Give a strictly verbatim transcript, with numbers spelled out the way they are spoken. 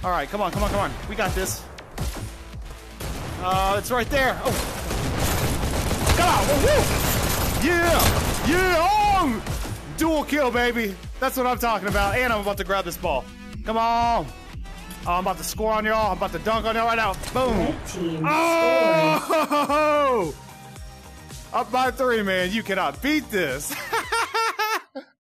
All right, come on, come on, come on. We got this. Uh, it's right there. Oh, come on! Woo! Yeah, yeah! Oh! Dual kill, baby. That's what I'm talking about. And I'm about to grab this ball. Come on! Oh, I'm about to score on y'all. I'm about to dunk on y'all right now. Boom! Red team Oh! Up by three, man. You cannot beat this.